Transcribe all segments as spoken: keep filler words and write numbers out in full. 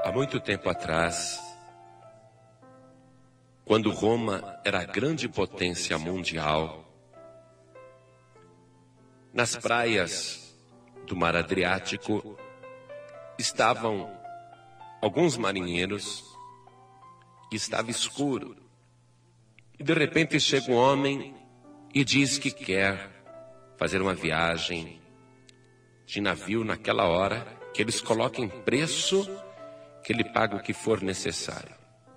Há muito tempo atrás, quando Roma era a grande potência mundial, nas praias do Mar Adriático estavam alguns marinheiros e estava escuro. E de repente chega um homem e diz que quer fazer uma viagem de navio naquela hora, que eles coloquem preço, que ele paga o que for necessário.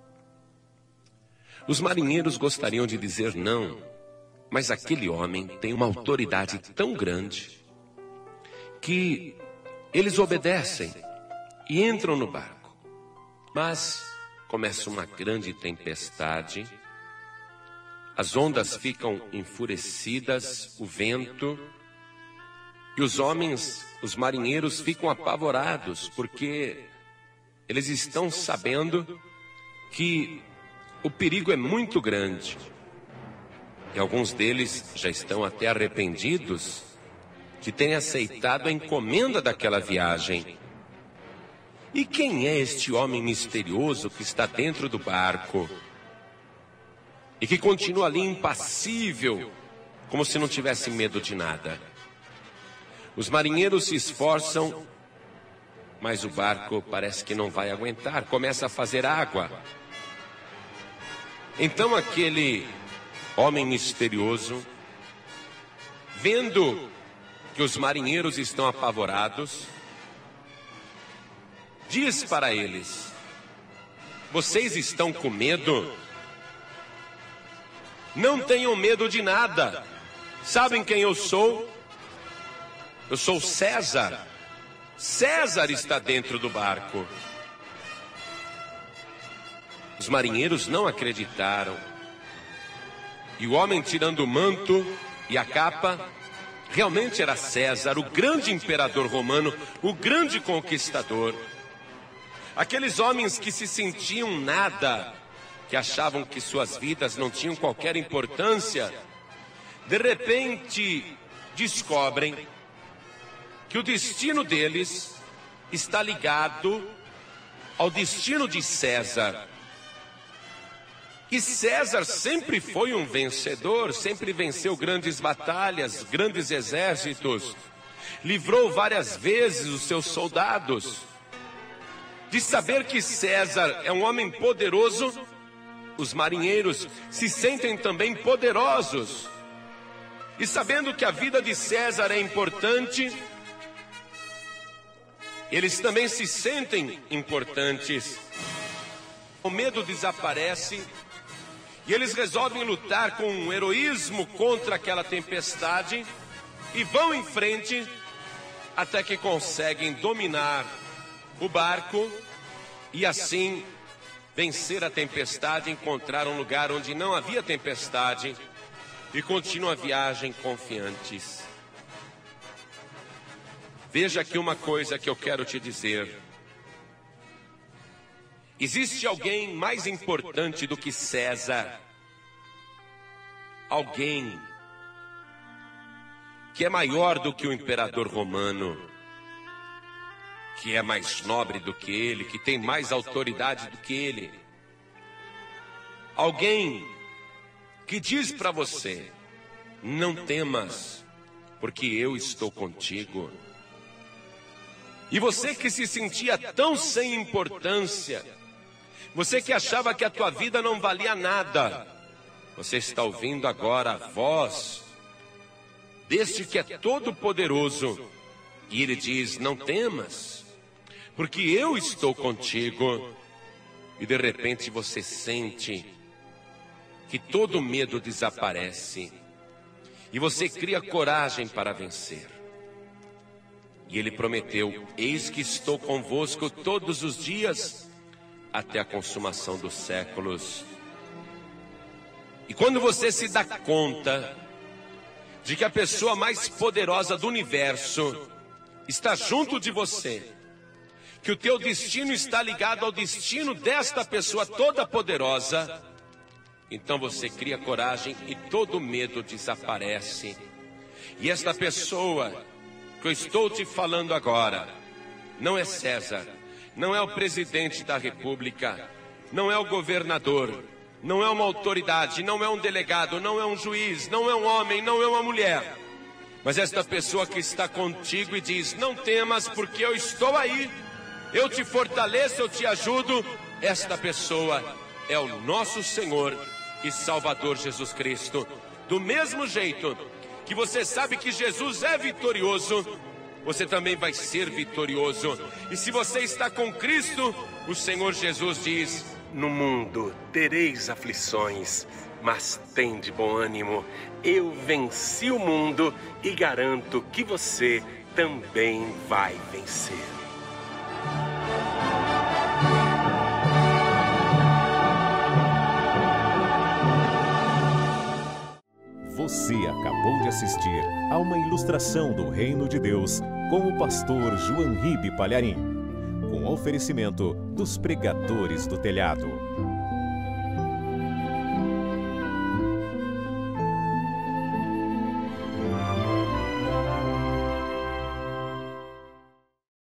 Os marinheiros gostariam de dizer não, mas aquele homem tem uma autoridade tão grande que eles obedecem e entram no barco. Mas começa uma grande tempestade, as ondas ficam enfurecidas, o vento, e os homens, os marinheiros ficam apavorados, porque eles estão sabendo que o perigo é muito grande. E alguns deles já estão até arrependidos de terem aceitado a encomenda daquela viagem. E quem é este homem misterioso que está dentro do barco e que continua ali impassível, como se não tivesse medo de nada? Os marinheiros se esforçam, mas o barco parece que não vai aguentar, começa a fazer água. Então aquele homem misterioso, vendo que os marinheiros estão apavorados, diz para eles: vocês estão com medo? Não tenham medo de nada. Sabem quem eu sou? Eu sou César. César está dentro do barco. Os marinheiros não acreditaram. E o homem, tirando o manto e a capa, realmente era César, o grande imperador romano, o grande conquistador. Aqueles homens que se sentiam nada, que achavam que suas vidas não tinham qualquer importância, de repente descobrem que o destino deles está ligado ao destino de César. E César sempre foi um vencedor, sempre venceu grandes batalhas, grandes exércitos, livrou várias vezes os seus soldados. De saber que César é um homem poderoso, os marinheiros se sentem também poderosos. E sabendo que a vida de César é importante, eles também se sentem importantes. O medo desaparece e eles resolvem lutar com um heroísmo contra aquela tempestade e vão em frente até que conseguem dominar o barco e assim vencer a tempestade, encontrar um lugar onde não havia tempestade e continuam a viagem confiantes. Veja aqui uma coisa que eu quero te dizer. Existe alguém mais importante do que César. Alguém que é maior do que o imperador romano, que é mais nobre do que ele, que tem mais autoridade do que ele. Alguém que diz para você: não temas, porque eu estou contigo. E você que se sentia tão sem importância, você que achava que a tua vida não valia nada, você está ouvindo agora a voz deste que é todo poderoso. E ele diz: não temas, porque eu estou contigo. E de repente você sente que todo medo desaparece. E você cria coragem para vencer. E ele prometeu: eis que estou convosco todos os dias, até a consumação dos séculos. E quando você se dá conta de que a pessoa mais poderosa do universo está junto de você, que o teu destino está ligado ao destino desta pessoa toda poderosa, então você cria coragem e todo medo desaparece. E esta pessoa que eu estou te falando agora não é César, não é o presidente da República, não é o governador, não é uma autoridade, não é um delegado, não é um juiz, não é um homem, não é uma mulher. Mas esta pessoa que está contigo e diz: não temas, porque eu estou aí, eu te fortaleço, eu te ajudo. Esta pessoa é o nosso Senhor e Salvador Jesus Cristo. Do mesmo jeito que você sabe que Jesus é vitorioso, você também vai ser vitorioso. E se você está com Cristo, o Senhor Jesus diz: no mundo tereis aflições, mas tende bom ânimo. Eu venci o mundo e garanto que você também vai vencer. Você acabou de assistir a uma ilustração do Reino de Deus com o pastor João Ribe Palharim, com oferecimento dos Pregadores do Telhado.